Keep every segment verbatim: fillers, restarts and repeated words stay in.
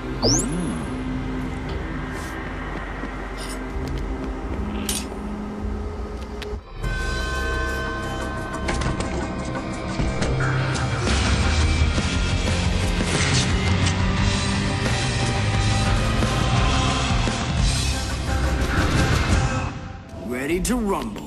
Ready to rumble.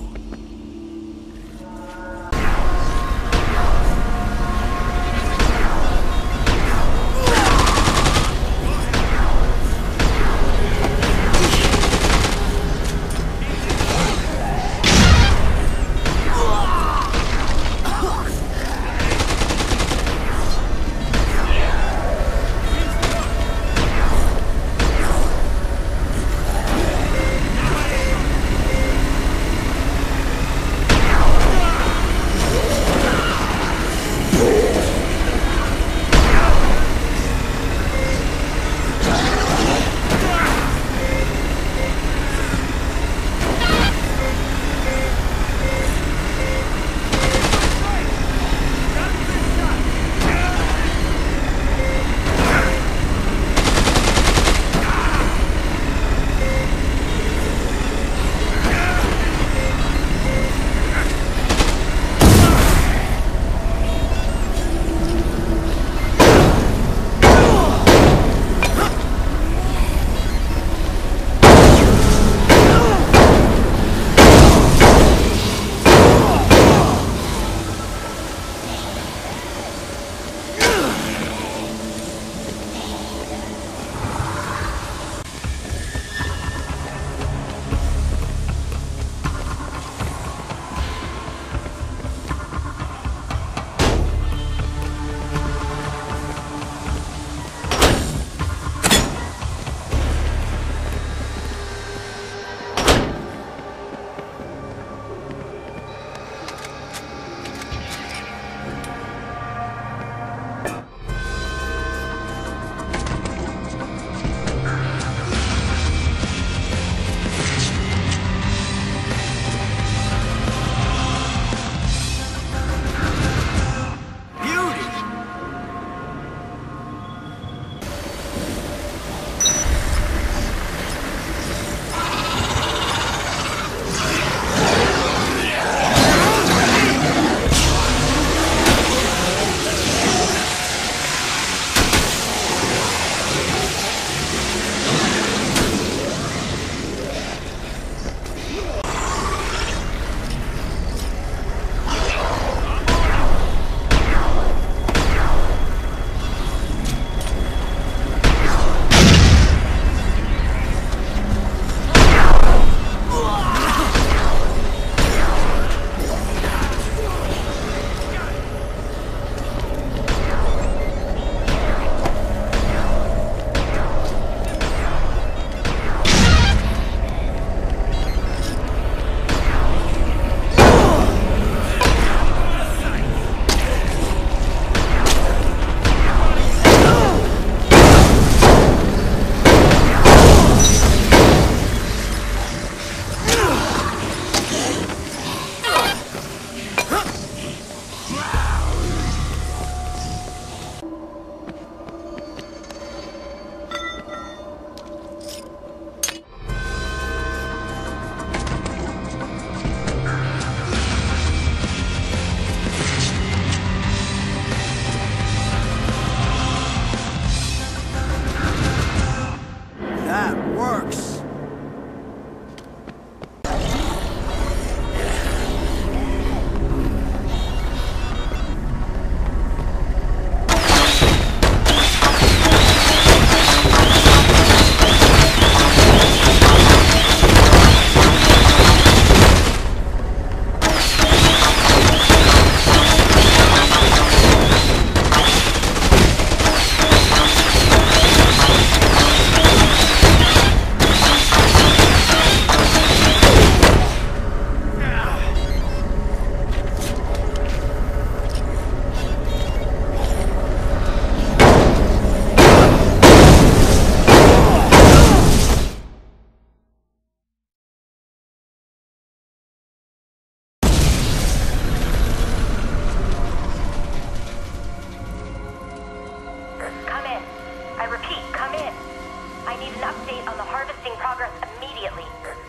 I need an update on the harvesting progress immediately.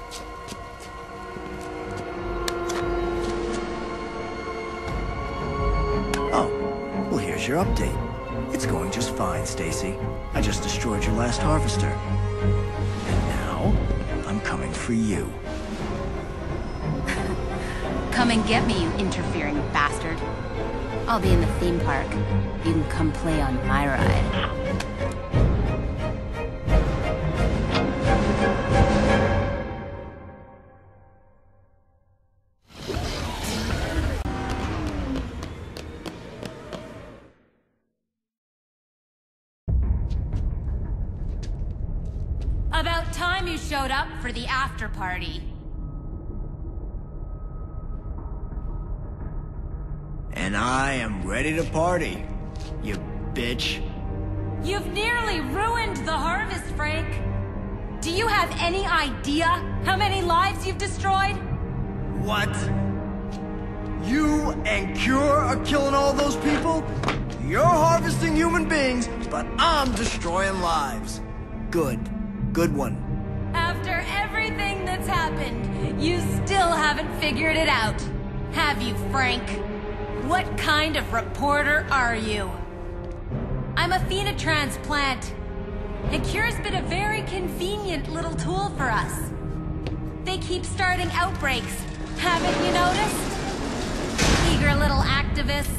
Oh, well here's your update. It's going just fine, Stacy. I just destroyed your last harvester. And now, I'm coming for you. Come and get me, you interfering bastard. I'll be in the theme park. You can come play on my ride. About time you showed up for the after party. And I am ready to party, you bitch. You've nearly ruined the harvest, Frank. Do you have any idea how many lives you've destroyed? What? You and Cure are killing all those people? You're harvesting human beings, but I'm destroying lives. Good. Good one. After everything that's happened, you still haven't figured it out. Have you, Frank? What kind of reporter are you? I'm a Phena transplant. And Cure's been a very convenient little tool for us. They keep starting outbreaks. Haven't you noticed? Eager little activists.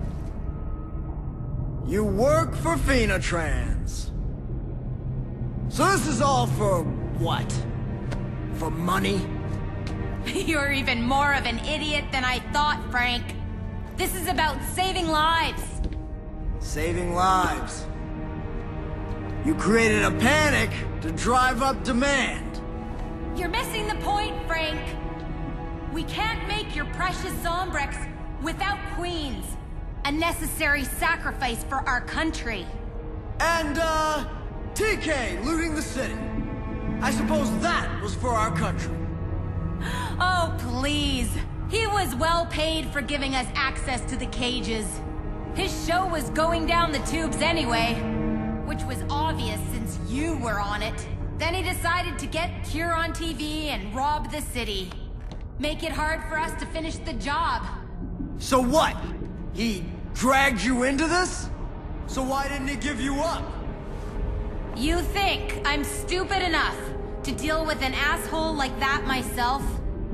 You work for Phena Trans. So this is all for what? For money? You're even more of an idiot than I thought, Frank. This is about saving lives. Saving lives. You created a panic to drive up demand. You're missing the point, Frank. We can't make your precious Zombrex without Queens. A necessary sacrifice for our country. And, uh, T K looting the city. I suppose that was for our country. Oh, please. He was well paid for giving us access to the cages. His show was going down the tubes anyway, which was obvious since you were on it. Then he decided to get Cure on T V and rob the city. Make it hard for us to finish the job. So what? He dragged you into this? So why didn't he give you up? You think I'm stupid enough to deal with an asshole like that myself?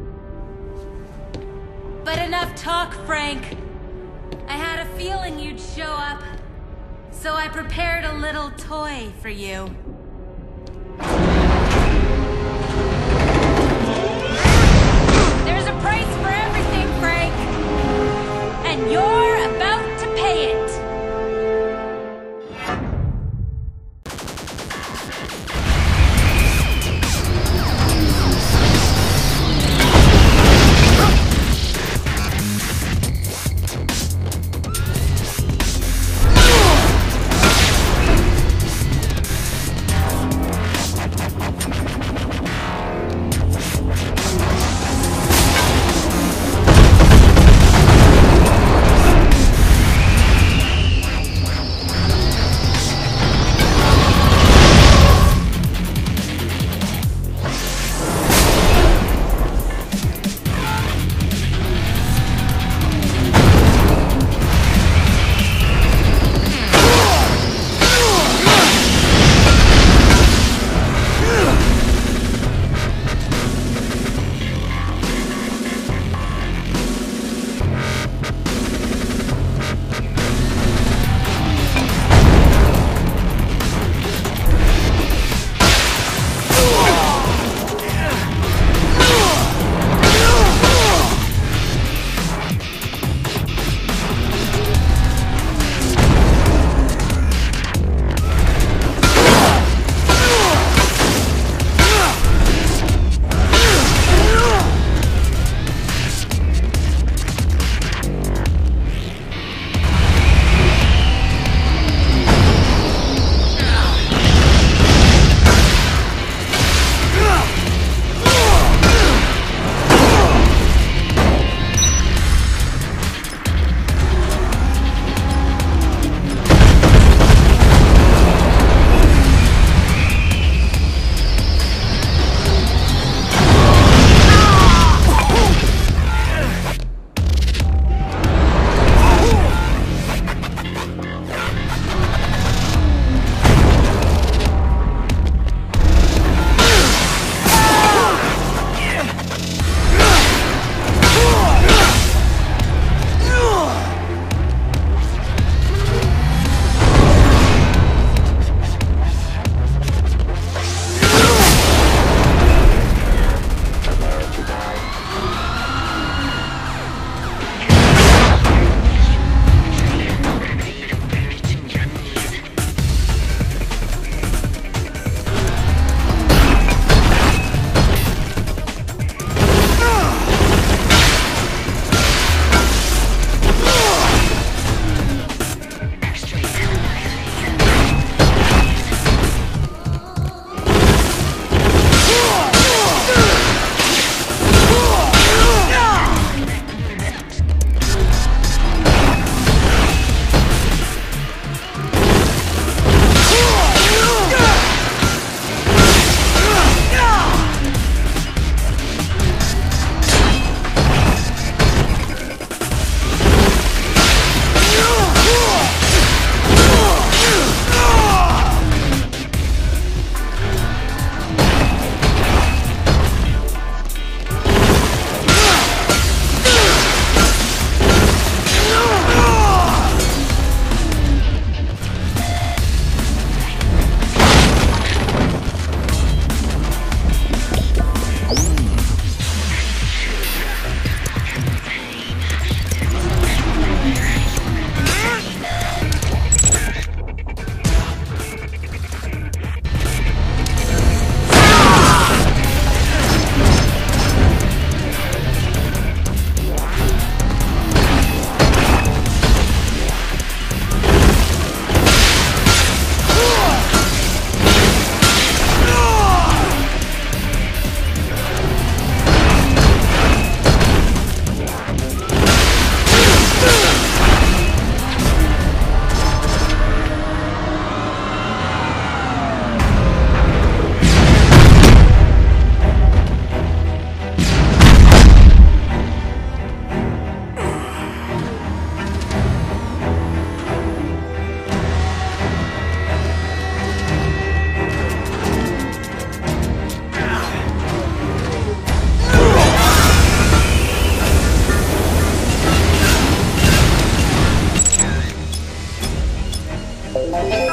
But enough talk, Frank. I had a feeling you'd show up, so I prepared a little toy for you. There's a price for everything, Frank, and you're about to pay it. Overkill.